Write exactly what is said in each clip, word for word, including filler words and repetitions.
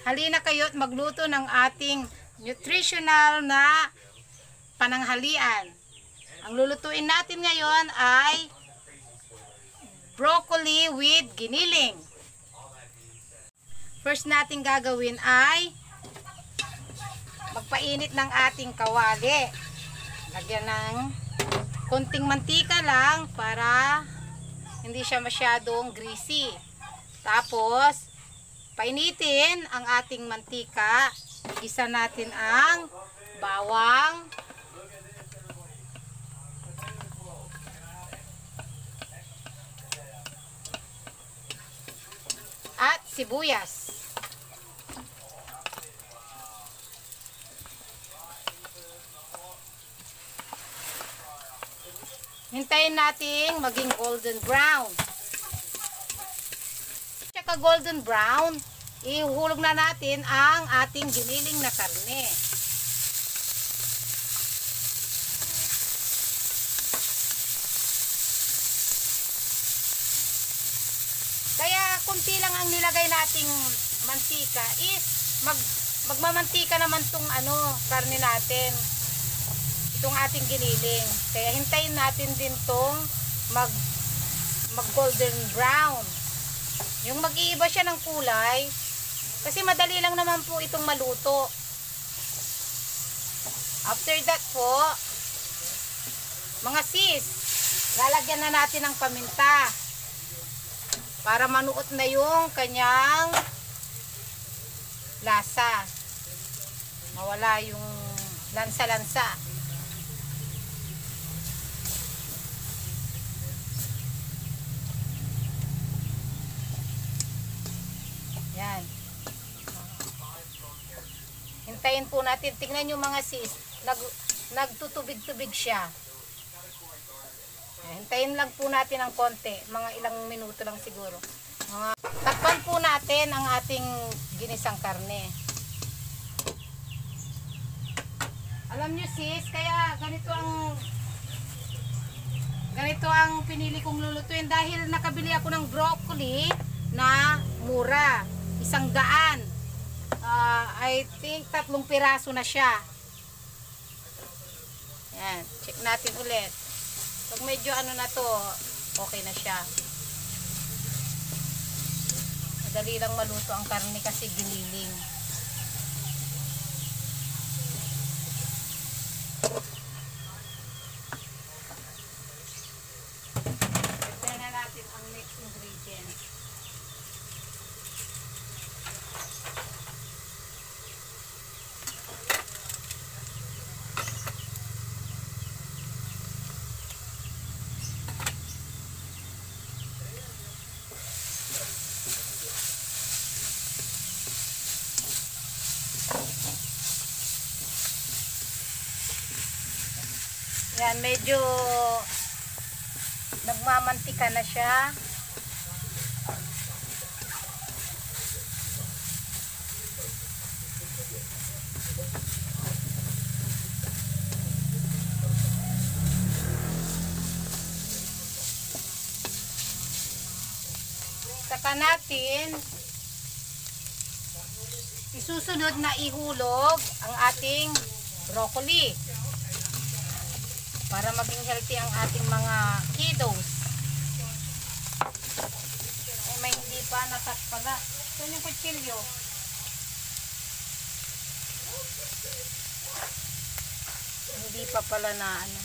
Halina kayo at magluto ng ating nutritional na pananghalian. Ang lulutuin natin ngayon ay broccoli with giniling. First natin gagawin ay magpainit ng ating kawali. Lagyan ng konting mantika lang para hindi siya masyadong greasy. Tapos, painitin ang ating mantika. Igisa natin ang bawang, at sibuyas. Hintayin natin maging golden brown. Tsaka golden brown, ihulog na natin ang ating giniling na karne. Kaya kunti lang ang nilagay nating mantika is mag magmamantika naman tong ano, karne natin. Itong ating giniling. Kaya hintayin natin din tong mag mag golden brown. Yung mag-iiba siya ng kulay kasi madali lang naman po itong maluto. After that po, mga sis, lalagyan na natin ng paminta para manuot na yung kanyang lasa. Mawala yung lansa-lansa. Yan. Hintayin po natin. Tingnan nyo mga sis. Nag, nagtutubig-tubig siya. Hintayin lang po natin ng konti. Mga ilang minuto lang siguro. Mga, takpan po natin ang ating ginisang karne. Alam nyo sis, kaya ganito ang ganito ang pinili kong lulutuin dahil nakabili ako ng broccoli na mura. Isang daan. Uh, I think tatlong piraso na siya. Yan. Check natin ulit. Pag medyo ano na to, okay na siya. Madali lang maluto ang karne kasi giniling. Prepare na natin ang next ingredients. Yan, medyo nagmamantika na siya. Saka natin isusunod na ihulog ang ating broccoli para maging healthy ang ating mga kiddos. Ay, may hindi pa natas pala. Saan yung kutsilyo? Hindi pa pala na ano.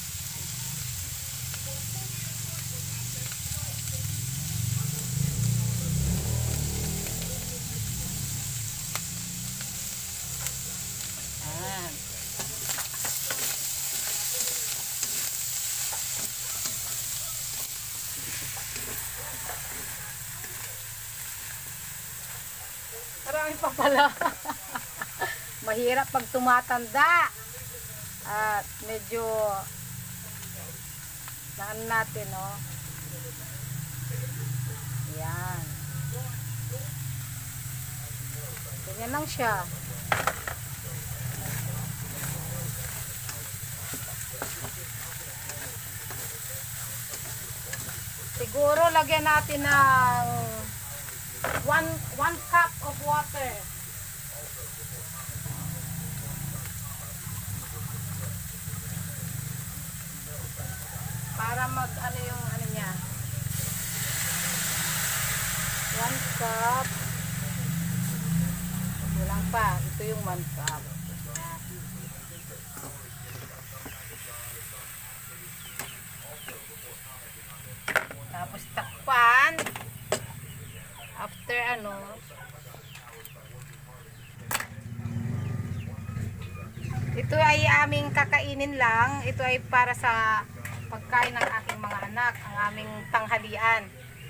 Marami pa pala. Mahirap pag tumatanda. At medyo saan natin, oh. Yan. Ganyan lang siya. Siguro lagyan natin ng one, one cup of water. Para mag ano yung ano niya. one cup. Kulang pa. Ito yung one cup. Tapos takpan. After ano, ito ay aming kakainin lang. Ito ay para sa pagkain ng aking mga anak, ang aming tanghalian.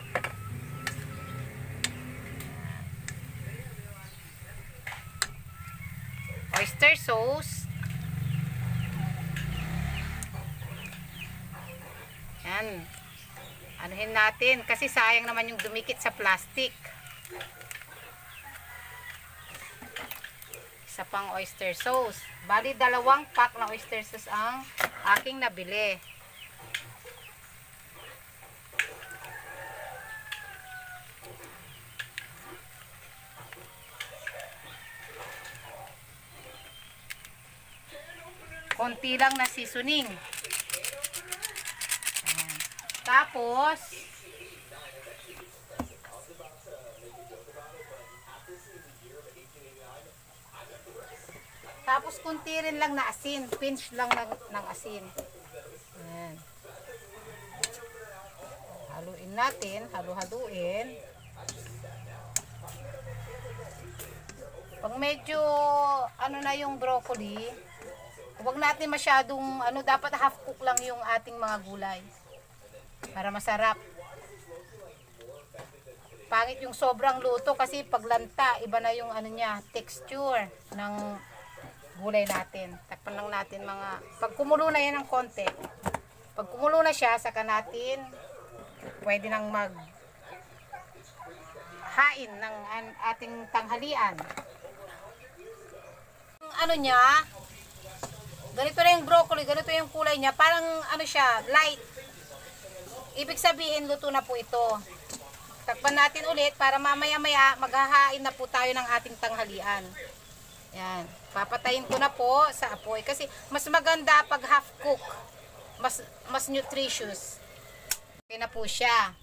Oyster sauce. Yan. Anuhin natin kasi sayang naman yung dumikit sa plastic. Isa pang oyster sauce. Bali dalawang pack ng oyster sauce ang aking nabili. Konti lang na seasoning. Tapos, tapos kunti rin lang na asin. Pinch lang ng, ng asin. Ayan. Haluin natin. Halu-haluin. Pag medyo ano na yung broccoli, huwag natin masyadong, ano, dapat half cook lang yung ating mga gulay. Para masarap. Pangit yung sobrang luto kasi paglanta, iba na yung ano niya, texture ng gulay natin. Takpan lang natin mga, pag kumulo na yan ng konti, pag kumulo na siya, saka natin pwede nang mag hain ng ating tanghalian. Yung ano niya, ganito na yung broccoli, ganito yung kulay niya, parang ano siya, light. Ibig sabihin, luto na po ito. Takpan natin ulit para mamaya-maya maghahain na po tayo ng ating tanghalian. Yan. Papatayin ko na po sa apoy kasi mas maganda pag half cook. Mas mas nutritious. Okay na po siya.